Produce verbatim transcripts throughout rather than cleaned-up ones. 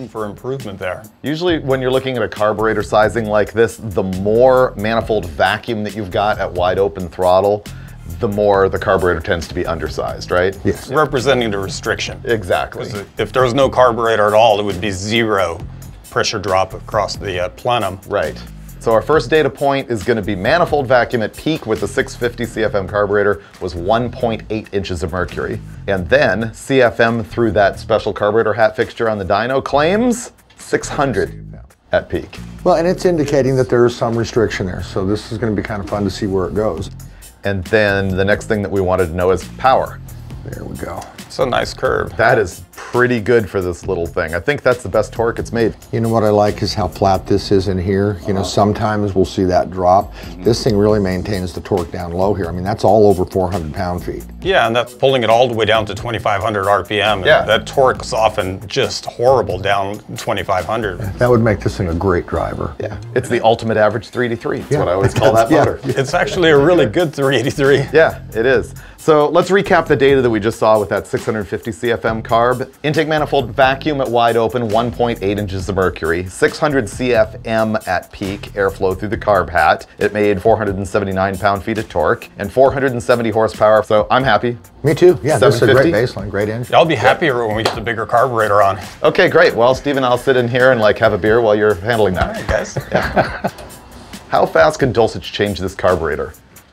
room for improvement there. Usually when you're looking at a carburetor sizing like this, the more manifold vacuum that you've got at wide open throttle, the more the carburetor tends to be undersized, right? Yes. Representing the restriction. Exactly. If there was no carburetor at all, it would be zero pressure drop across the uh, plenum. Right. So our first data point is going to be manifold vacuum at peak with the six fifty C F M carburetor was one point eight inches of mercury. And then C F M through that special carburetor hat fixture on the dyno claims six hundred at peak. Well, and it's indicating that there is some restriction there. So this is going to be kind of fun to see where it goes. And then the next thing that we wanted to know is power. There we go. It's a nice curve. That is pretty good for this little thing. I think that's the best torque it's made. You know what I like is how flat this is in here. You know, sometimes we'll see that drop. This thing really maintains the torque down low here. I mean, that's all over four hundred pound-feet. Yeah, and that's pulling it all the way down to twenty-five hundred R P M. Yeah. That torque's often just horrible down twenty-five hundred. That would make this thing a great driver. Yeah, it's the ultimate average three eighty-three. That's Yeah. what I always call that Yeah. motor. It's actually a really good three eighty-three. Yeah, it is. So let's recap the data that we just saw with that six hundred fifty C F M carb. Intake manifold vacuum at wide open, one point eight inches of mercury. six hundred C F M at peak, airflow through the carb hat. It made four hundred seventy-nine pound-feet of torque and four hundred seventy horsepower. So I'm happy. Me too. Yeah, this is a great seven fifty? baseline, great engine. I'll be happier when we get the bigger carburetor on. Okay, great. Well, Steve and I'll sit in here and like have a beer while you're handling that. All right, guys. How fast can Dulcich change this carburetor?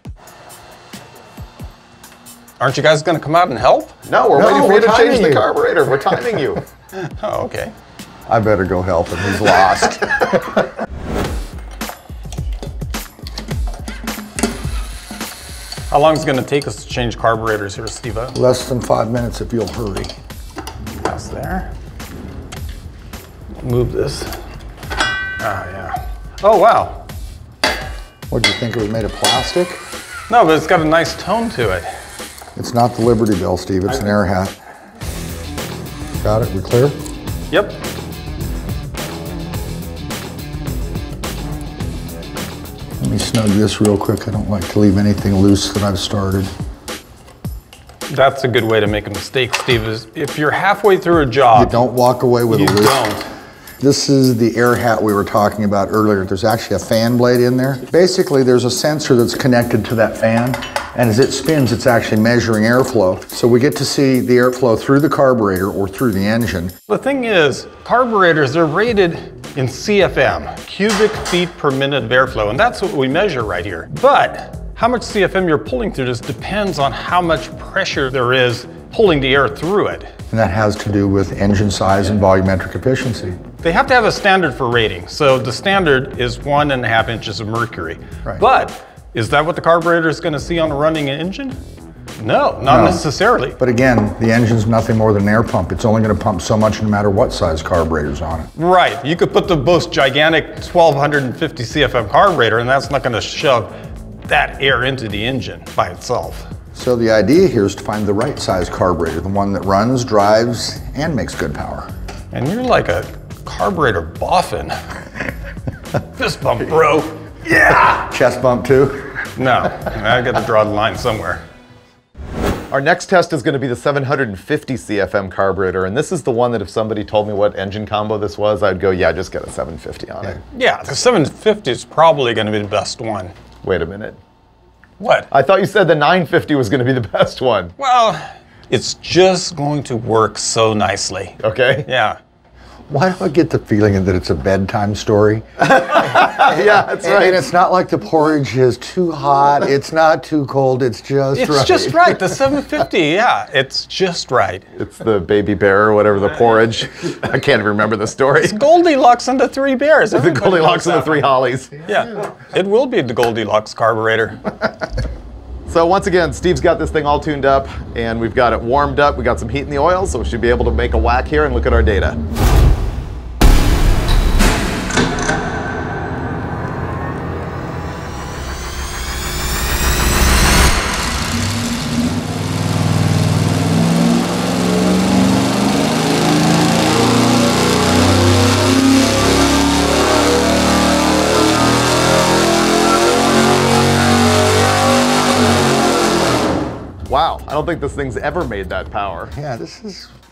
Aren't you guys going to come out and help? No, we're No, waiting for we're you to change timing the you. carburetor. We're timing you. Oh, okay. I better go help him. He's lost. How long is it going to take us to change carburetors here, Steve? Less than five minutes if you'll hurry. That's there. Move this. Ah, yeah. Oh, wow. What, do you think it was made of plastic? No, but it's got a nice tone to it. It's not the Liberty Bell, Steve. It's an air hat. Got it? We clear? Yep. Let me snug this real quick. I don't like to leave anything loose that I've started. That's a good way to make a mistake, Steve, is if you're halfway through a job. You don't walk away with You a loose. don't. This is the air hat we were talking about earlier. There's actually a fan blade in there. Basically, there's a sensor that's connected to that fan, and as it spins, it's actually measuring airflow. So we get to see the airflow through the carburetor or through the engine. The thing is, carburetors, they're rated in C F M, cubic feet per minute of airflow, and that's what we measure right here. But how much C F M you're pulling through just depends on how much pressure there is pulling the air through it. And that has to do with engine size and volumetric efficiency. They have to have a standard for rating. So the standard is one and a half inches of mercury. Right. But is that what the carburetor is going to see on a running engine? No, not No. necessarily. But again, the engine's nothing more than an air pump. It's only going to pump so much no matter what size carburetor's on it. Right, you could put the most gigantic twelve fifty C F M carburetor and that's not going to shove that air into the engine by itself. So the idea here is to find the right size carburetor, the one that runs, drives, and makes good power. And you're like a carburetor boffin. Fist bump, bro. Yeah! Chest bump too? No, I got to draw the line somewhere. Our next test is going to be the seven hundred fifty C F M carburetor, and this is the one that if somebody told me what engine combo this was, I'd go, yeah, just get a seven fifty on it. Yeah, the seven fifty is probably going to be the best one. Wait a minute. What? I thought you said the nine fifty was going to be the best one. Well, it's just going to work so nicely. Okay. Yeah. Why do I get the feeling that it's a bedtime story? Yeah, that's And, right. and it's not like the porridge is too hot, it's not too cold, it's just It's right. just right. The seven fifty, yeah, it's just right. It's the baby bear or whatever, the porridge. I can't even remember the story. It's Goldilocks and the Three Bears. The Everybody Goldilocks knows and the that Three one. Hollies. Yeah, it will be the Goldilocks carburetor. So once again, Steve's got this thing all tuned up and we've got it warmed up. We got some heat in the oil, so we should be able to make a whack here and look at our data. Wow, I don't think this thing's ever made that power. Yeah, this is